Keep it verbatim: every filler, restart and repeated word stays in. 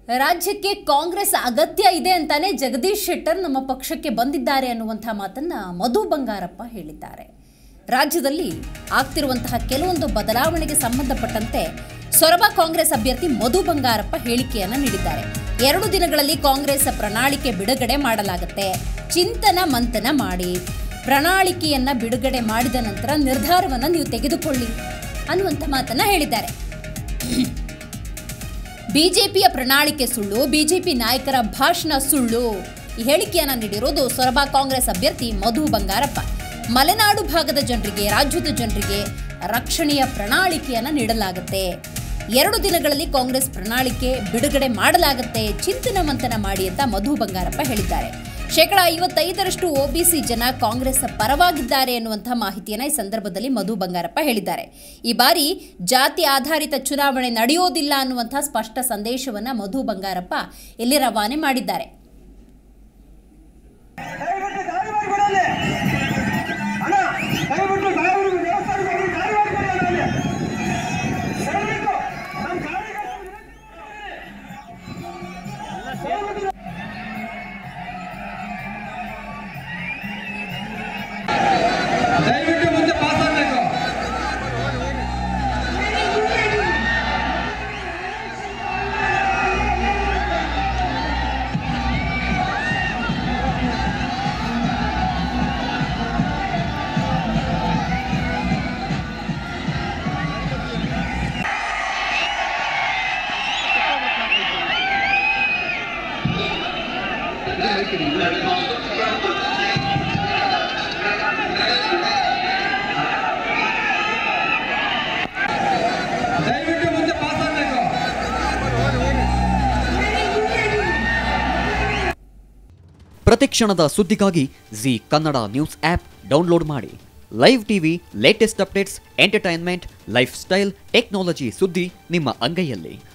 ರಾಜ್ಯಕ್ಕೆ ಕಾಂಗ್ರೆಸ್ ಅಗತ್ಯ ಇದೆ ಅಂತಾನೆ ಜಗದೀಶ್ ಶೆಟ್ಟರ್ ನಮ್ಮ ಪಕ್ಷಕ್ಕೆ ಬಂದಿದ್ದಾರೆ ಅನ್ನುವಂತ ಮಾತನ್ನ ಮಧು ಬಂಗಾರಪ್ಪ ಹೇಳಿದ್ದಾರೆ. ರಾಜ್ಯದಲ್ಲಿ ಆಗ್ತಿರುವಂತಹ ಕೆಲವೊಂದು ಬದಲಾವಣೆಗೆ ಸಂಬಂಧಪಟ್ಟಂತೆ ಸೊರಬ ಕಾಂಗ್ರೆಸ್ ಅಭ್ಯರ್ಥಿ ಮಧು ಬಂಗಾರಪ್ಪ ಹೇಳಿಕೆಯನ್ನ ನೀಡಿದ್ದಾರೆ. ಎರಡು ದಿನಗಳಲ್ಲಿ ಕಾಂಗ್ರೆಸ್ ಪ್ರಣಾಳಿಕೆ ಬಿಡುಗಡೆ ಮಾಡಲಾಗುತ್ತೆ. ಚಿಂತನ ಮಂಥನ ಮಾಡಿ ಪ್ರಣಾಳಿಕೆಯನ್ನ ಬಿಡುಗಡೆ ಮಾಡಿದ ನಂತರ ನಿರ್ಧಾರವನ್ನ ನೀವು ತೆಗೆದುಕೊಳ್ಳಿ ಅನ್ನುವಂತ ಮಾತನ್ನ ಹೇಳಿದ್ದಾರೆ. ಬಿಜೆಪಿಯ ಪ್ರಣಾಳಿಕೆ ಸುಳ್ಳು, ಬಿಜೆಪಿ ನಾಯಕರ ಭಾಷಣ ಸುಳ್ಳು. ಈ ಹೇಳಿಕೆಯನ್ನ ನೀಡಿರೋದು ಸೊರಬ ಕಾಂಗ್ರೆಸ್ ಅಭ್ಯರ್ಥಿ ಮಧು ಬಂಗಾರಪ್ಪ. ಮಲೆನಾಡು ಭಾಗದ ಜನರಿಗೆ, ರಾಜ್ಯದ ಜನರಿಗೆ ರಕ್ಷಣೆಯ ಪ್ರಣಾಳಿಕೆಯನ್ನ ನೀಡಲಾಗುತ್ತೆ. ಎರಡು ದಿನಗಳಲ್ಲಿ ಕಾಂಗ್ರೆಸ್ ಪ್ರಣಾಳಿಕೆ ಬಿಡುಗಡೆ ಮಾಡಲಾಗುತ್ತೆ. ಚಿಂತನ ಮಂಥನ ಮಾಡಿ ಅಂತ ಮಧು ಬಂಗಾರಪ್ಪ ಹೇಳಿದ್ದಾರೆ. ಶೇಕಡ ಐವತ್ತೈದರಷ್ಟು ಒಬಿಸಿ ಜನ ಕಾಂಗ್ರೆಸ್ ಪರವಾಗಿದ್ದಾರೆ ಎನ್ನುವಂತಹ ಮಾಹಿತಿಯನ್ನು ಈ ಸಂದರ್ಭದಲ್ಲಿ ಮಧು ಬಂಗಾರಪ್ಪ ಹೇಳಿದ್ದಾರೆ. ಈ ಬಾರಿ ಜಾತಿ ಆಧಾರಿತ ಚುನಾವಣೆ ನಡೆಯೋದಿಲ್ಲ ಅನ್ನುವಂತಹ ಸ್ಪಷ್ಟ ಸಂದೇಶವನ್ನ ಮಧು ಬಂಗಾರಪ್ಪ ಇಲ್ಲಿ ರವಾನೆ ಮಾಡಿದ್ದಾರೆ. ಪ್ರತಿಕ್ಷಣದ ಸುದ್ದಿಗಾಗಿ Zee Kannada news app download ಮಾಡಿ. Live TV, latest updates, entertainment, lifestyle, technology ಸುದ್ದಿ ನಿಮ್ಮ ಅಂಗೈಯಲ್ಲಿ.